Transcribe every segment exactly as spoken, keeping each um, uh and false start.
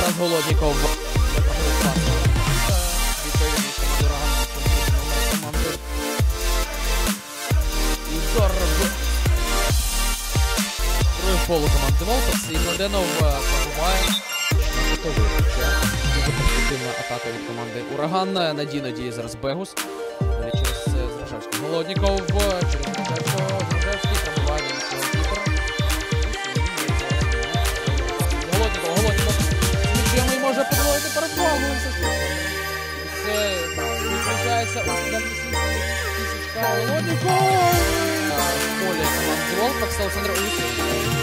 Зараз Голодніков. Відповідність команди Ураган. Команди. Ігор. Другий фолу команди Волкс. І Младенов пробуває. Готовий ще. Дуже перспективна атака від команди Ураган. Надійно діє зараз Бегус. Через Зражевський. Голодніков. Через Зражевського. Зражевський пробуває він свого кіпера. Голодніков. Голодніков. Нічим і може подвоїти передвагу. Це виключається у дальній тисячка. Голодніков. В полі команди Волкс. Олександр Усик.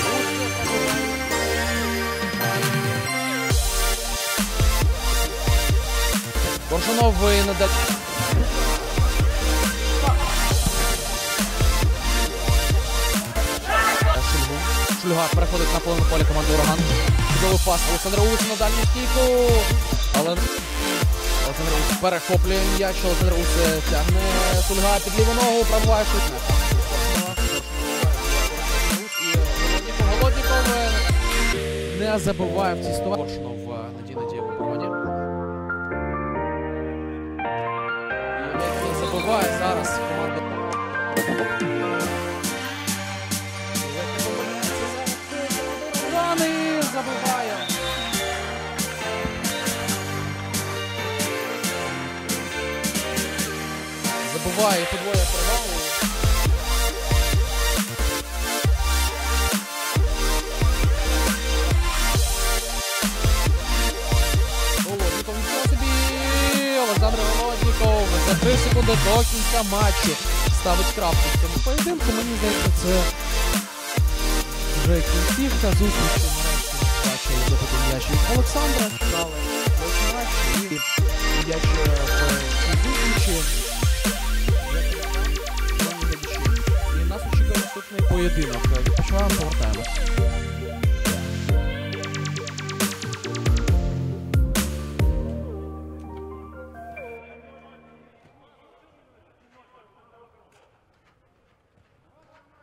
Коршунов і надалі. Шульга переходить на половину поля команди Ураган. Чудовий пас. Олександр Усик на дальню стійку. Але Олександр Усик перехоплює м'яч. Олександр Усик тягне Шульга під ліву ногу. Пробиває шутне. І Голодніков не забиває в цій ситуації. Коршунов надійно діє в обороні. Забиває зараз команда. Ураган забиває. Забиває і подвоює перевагу. Голодніков нічого собі. Олександр Голодніков за три секунди до кінця матчу ставить крапку в цьому поєдинку. Мені здається, це вже кінцівка зустрічі. Нарешті бачили забити м'яч від Олександра. Чекали ось матч і м'яч в зустрічі. І нас очікує наступний поєдинок. Відпочиваємо, повертаємось.